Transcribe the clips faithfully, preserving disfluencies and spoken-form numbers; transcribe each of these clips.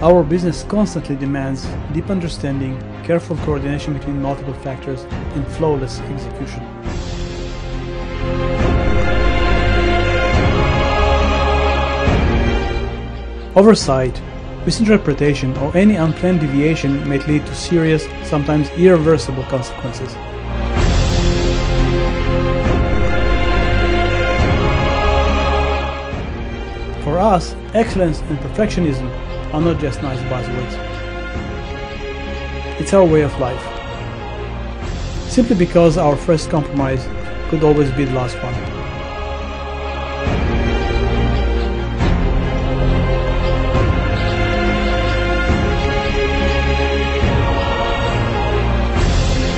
Our business constantly demands deep understanding, careful coordination between multiple factors, and flawless execution. Oversight, misinterpretation, or any unplanned deviation may lead to serious, sometimes irreversible consequences. For us, excellence and perfectionism are not just nice buzzwords. It's our way of life. Simply because our first compromise could always be the last one.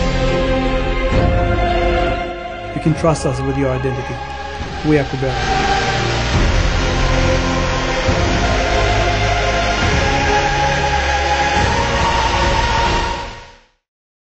You can trust us with your identity. We are Kubera.